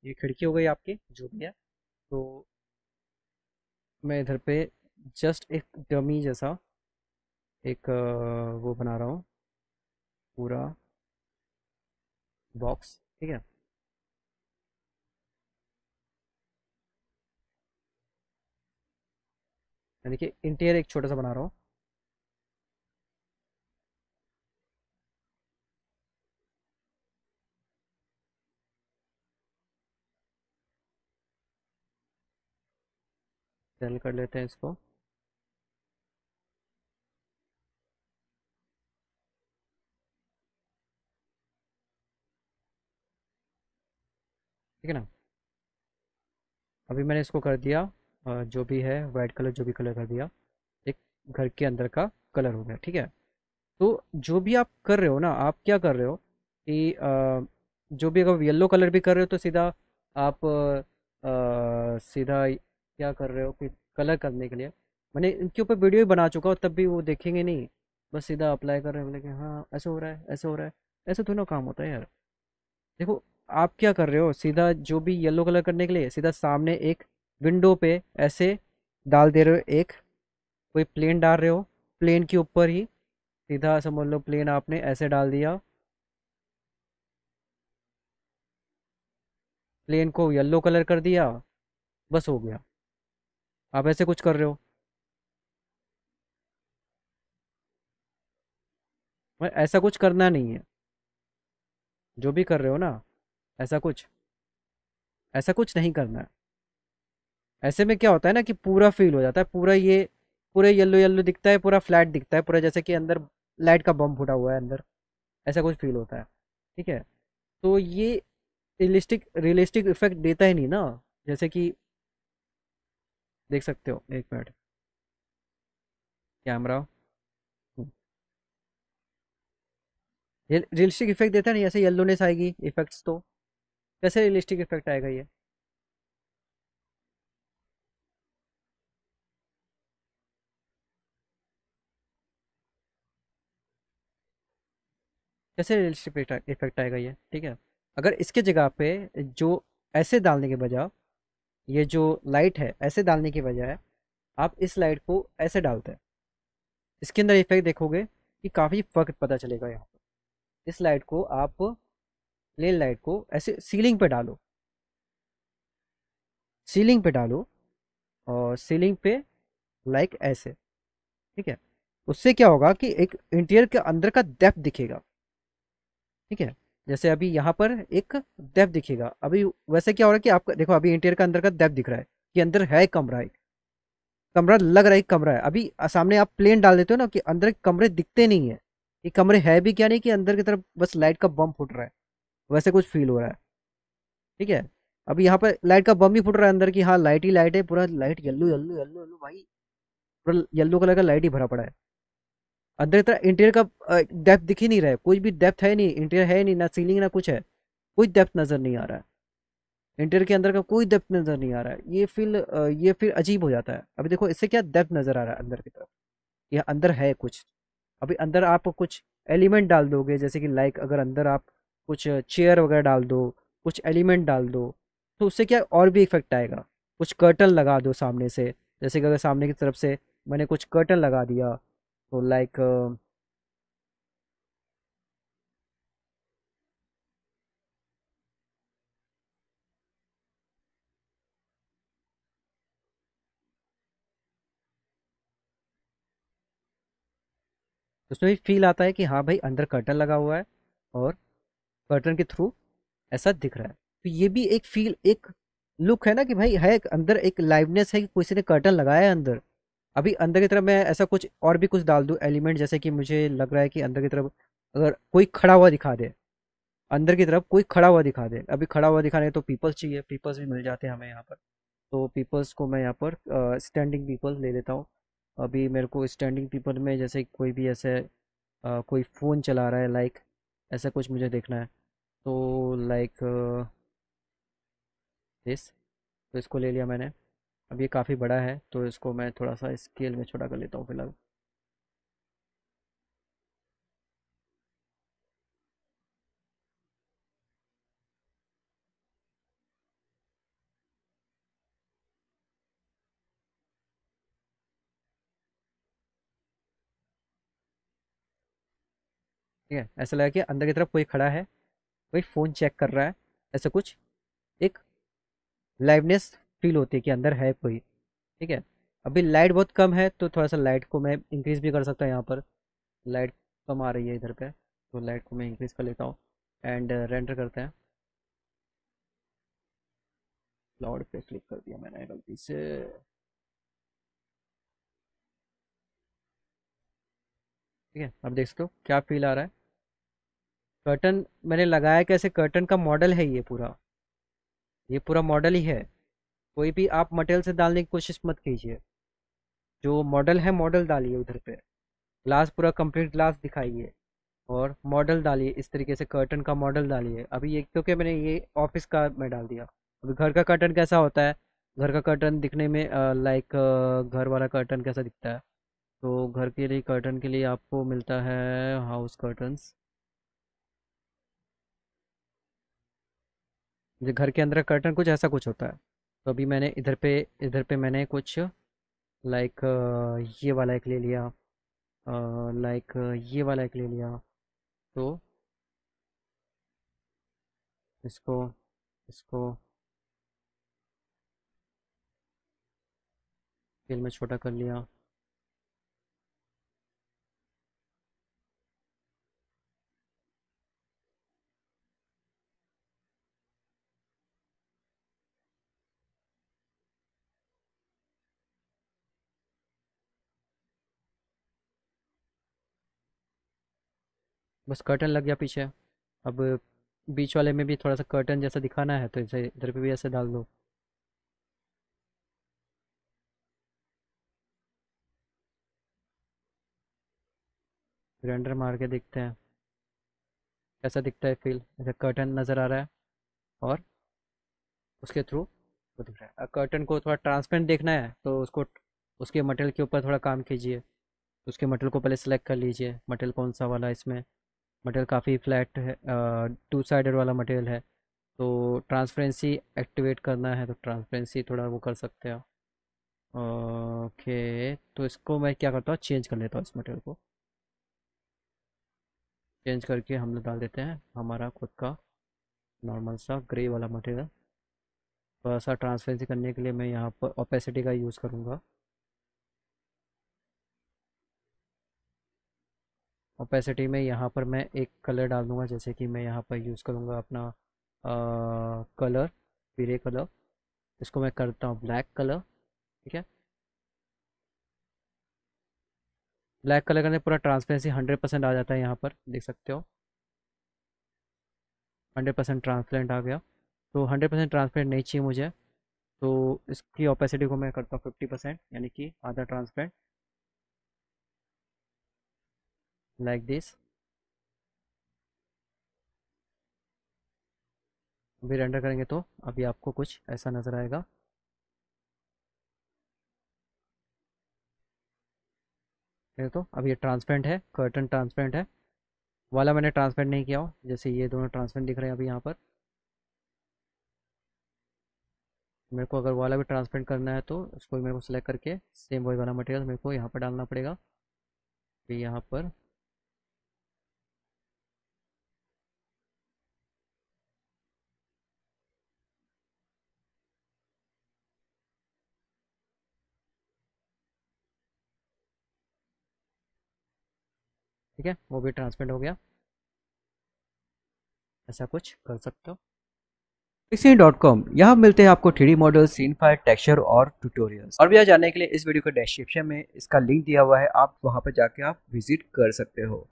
ये खिड़की हो गई आपकी जो भी है। तो मैं इधर पे जस्ट एक डमी जैसा एक वो बना रहा हूँ, पूरा बॉक्स। ठीक है। यानी कि इंटीरियर एक छोटा सा बना रहा हूँ। सेल कर लेते हैं इसको। ठीक है ना। अभी मैंने इसको कर दिया जो भी है वाइट कलर, जो भी कलर कर दिया, एक घर के अंदर का कलर हो गया। ठीक है। तो जो भी आप कर रहे हो ना, आप क्या कर रहे हो कि जो भी अगर येलो कलर भी कर रहे हो तो सीधा आप सीधा क्या कर रहे हो कि कलर करने के लिए मैंने इनके ऊपर वीडियो ही बना चुका हूँ, तब भी वो देखेंगे नहीं। बस सीधा अप्लाई कर रहे हैं, बोले कि हाँ ऐसे हो रहा है, ऐसे हो रहा है। ऐसे थोड़ा ना काम होता है यार। देखो, आप क्या कर रहे हो, सीधा जो भी येलो कलर करने के लिए सीधा सामने एक विंडो पे ऐसे डाल दे रहे हो, एक कोई प्लेन डाल रहे हो, प्लेन के ऊपर ही सीधा समझ लो प्लेन आपने ऐसे डाल दिया, प्लेन को येलो कलर कर दिया, बस हो गया। आप ऐसे कुछ कर रहे हो, मैं ऐसा कुछ करना नहीं है। जो भी कर रहे हो ना, ऐसा कुछ ऐसा कुछ नहीं करना है। ऐसे में क्या होता है ना कि पूरा फील हो जाता है, पूरा ये पूरे येलो येलो दिखता है, पूरा फ्लैट दिखता है, पूरा जैसे कि अंदर लाइट का बम फूटा हुआ है अंदर। ऐसा कुछ फील होता है। ठीक है। तो ये रियलिस्टिक रियलिस्टिक इफेक्ट देता ही नहीं ना। जैसे कि देख सकते हो, एक मिनट, कैमरा, रियलिस्टिक इफेक्ट देता नहीं, ऐसे येलोनेस आएगी इफेक्ट्स तो कैसे रियलिस्टिक इफेक्ट आएगा ये। कैसे रियलिस्टिक इफेक्ट आएगा ये। ठीक है। अगर इसके जगह पे जो ऐसे डालने के बजाय, ये जो लाइट है ऐसे डालने की बजाय आप इस लाइट को ऐसे डालते हैं, इसके अंदर इफेक्ट देखोगे कि काफ़ी फर्क पता चलेगा यहाँ पर। इस लाइट को आप, प्लेन लाइट को ऐसे सीलिंग पे डालो, सीलिंग पे डालो, और सीलिंग पे लाइक ऐसे। ठीक है। उससे क्या होगा कि एक इंटीरियर के अंदर का डेप्थ दिखेगा। ठीक है। जैसे अभी यहाँ पर एक डेप्थ दिखेगा अभी, वैसे क्या हो रहा है कि आपका देखो अभी इंटीरियर का अंदर का डेप्थ दिख रहा है कि अंदर है कमरा, एक कमरा लग रहा है, एक कमरा है। अभी सामने आप प्लेन डाल देते हो ना कि अंदर कमरे दिखते नहीं है, ये कमरे है भी क्या नहीं, कि अंदर की तरफ बस लाइट का बम फुट रहा है, वैसे कुछ फील हो रहा है। ठीक है। अभी यहाँ पर लाइट का बम ही फुट रहा है अंदर की, हाँ लाइट ही लाइट है, पूरा light yellow yellow yellow yellow भाई, पूरा येलो कलर का लाइट ही भरा पड़ा है अंदर की तरह। इंटीरियर का डेप्थ दिख ही नहीं रहा है, कुछ भी डेप्थ है नहीं, इंटीरियर है नहीं, ना सीलिंग ना कुछ है, कोई डेप्थ नजर नहीं आ रहा है। इंटीरियर के अंदर का कोई डेप्थ नजर नहीं आ रहा है, ये फिर अजीब हो जाता है। अभी देखो इससे क्या डेप्थ नजर आ रहा है अंदर की तरफ, या अंदर है कुछ। अभी अंदर आप कुछ एलिमेंट डाल दोगे, जैसे कि लाइक अगर अंदर आप कुछ चेयर वगैरह डाल दो, कुछ एलिमेंट डाल दो, तो उससे क्या और भी इफेक्ट आएगा। कुछ कर्टन लगा दो सामने से, जैसे कि अगर सामने की तरफ से मैंने कुछ कर्टन लगा दिया, तो लाइक उसमें भी फील आता है कि हाँ भाई अंदर कर्टन लगा हुआ है, और कर्टन के थ्रू ऐसा दिख रहा है। तो ये भी एक फील, एक लुक है ना कि भाई है, अंदर एक लाइवनेस है कि किसी ने कर्टन लगाया है अंदर। अभी अंदर की तरफ मैं ऐसा कुछ और भी कुछ डाल दूं एलिमेंट, जैसे कि मुझे लग रहा है कि अंदर की तरफ अगर कोई खड़ा हुआ दिखा दे, अंदर की तरफ कोई खड़ा हुआ दिखा दे, अभी खड़ा हुआ दिखाने तो पीपल्स चाहिए, पीपल्स भी मिल जाते हैं हमें यहाँ पर। तो पीपल्स को मैं यहाँ पर स्टैंडिंग पीपल ले लेता हूँ। अभी मेरे को स्टैंडिंग पीपल में जैसे कोई भी ऐसे कोई फ़ोन चला रहा है लाइक, ऐसा कुछ मुझे देखना है। तो लाइक दिस, तो इसको ले लिया मैंने। अब ये काफ़ी बड़ा है तो इसको मैं थोड़ा सा स्केल में छोटा कर लेता हूँ फिलहाल। ठीक है, ऐसा लगा कि अंदर की तरफ कोई खड़ा है, कोई फ़ोन चेक कर रहा है, ऐसा कुछ एक लाइवनेस फील होती है कि अंदर है कोई। ठीक है। अभी लाइट बहुत कम है तो थोड़ा सा लाइट को मैं इंक्रीज भी कर सकता हूँ। यहाँ पर लाइट कम आ रही है इधर पे, तो लाइट को मैं इंक्रीज कर लेता हूँ एंड रेंडर करते हैं। क्लाउड पे क्लिक कर दिया मैंने गलती से। ठीक है, अब देख सकते हो क्या फील आ रहा है। कर्टन मैंने लगाया कैसे, कर्टन का मॉडल है ये पूरा, ये पूरा मॉडल ही है। कोई भी आप मटेरियल से डालने की कोशिश मत कीजिए, जो मॉडल है मॉडल डालिए उधर पे। ग्लास पूरा कंप्लीट ग्लास दिखाइए और मॉडल डालिए, इस तरीके से कर्टन का मॉडल डालिए। अभी ये क्योंकि मैंने ये ऑफिस का मैं डाल दिया। अभी घर का कर्टन कैसा होता है, घर का कर्टन दिखने में लाइक घर वाला कर्टन कैसा दिखता है, तो घर के लिए कर्टन के लिए आपको मिलता है हाउस कर्टन्स। जो घर के अंदर कर्टन कुछ ऐसा कुछ होता है। तो अभी मैंने इधर पे मैंने कुछ लाइक ये वाला एक ले लिया, लाइक ये वाला एक ले लिया। तो इसको इसको स्केल में छोटा कर लिया। बस कर्टन लग गया पीछे। अब बीच वाले में भी थोड़ा सा कर्टन जैसा दिखाना है तो इसे इधर पे भी ऐसे डाल दो। रेंडर मार के देखते हैं कैसा दिखता है फील। ऐसे कर्टन नज़र आ रहा है और उसके थ्रू वो दिख रहा है। कर्टन को थोड़ा ट्रांसपेरेंट देखना है तो उसको उसके मटेरियल के ऊपर थोड़ा काम कीजिए। उसके मटेरियल को पहले सेलेक्ट कर लीजिए, मटेरियल कौन सा वाला है इसमें। मटेरियल काफ़ी फ्लैट है, टू साइडेड वाला मटेरियल है, तो ट्रांसपेरेंसी एक्टिवेट करना है तो ट्रांसपेरेंसी थोड़ा वो कर सकते हैं। ओके, तो इसको मैं क्या करता हूँ, चेंज कर लेता हूँ इस मटेरियल को। चेंज करके हम लोग डाल देते हैं हमारा खुद का नॉर्मल सा ग्रे वाला मटेरियल। थोड़ा सा ट्रांसपेरेंसी करने के लिए मैं यहाँ पर ओपेसिटी का यूज़ करूँगा। ओपेसिटी में यहाँ पर मैं एक कलर डाल दूँगा, जैसे कि मैं यहाँ पर यूज़ करूँगा अपना कलर, पीले कलर। इसको मैं करता हूँ ब्लैक कलर। ठीक है, ब्लैक कलर करने पूरा ट्रांसपेरेंसी 100% आ जाता है। यहाँ पर देख सकते हो 100% ट्रांसपेरेंट आ गया। तो 100% ट्रांसपेरेंट नहीं चाहिए मुझे, तो इसकी ओपेसिटी को मैं करता हूँ 50%, यानी कि आधा ट्रांसपेरेंट, लाइक दिस। अभी रेंडर करेंगे तो अभी आपको कुछ ऐसा नज़र आएगा। ये तो अब ये ट्रांसपेरेंट है, कर्टन ट्रांसपेरेंट है। वाला मैंने ट्रांसपेरेंट नहीं किया हो, जैसे ये दोनों ट्रांसपेरेंट दिख रहे हैं अभी यहाँ पर। मेरे को अगर वाला भी ट्रांसपेरेंट करना है तो इसको भी मेरे को सेलेक्ट करके सेम वही वाला मटेरियल मेरे को यहाँ पर डालना पड़ेगा। फिर यहाँ पर ठीक है, वो भी ट्रांसपेरेंट हो गया। ऐसा कुछ कर सकते हो। Pixie.com, यहाँ मिलते हैं आपको 3D model, scene file, texture और ट्यूटोरियल्स। और भी यहाँ जानने के लिए इस वीडियो के डिस्क्रिप्शन में इसका लिंक दिया हुआ है, आप वहाँ पर जाके आप विजिट कर सकते हो।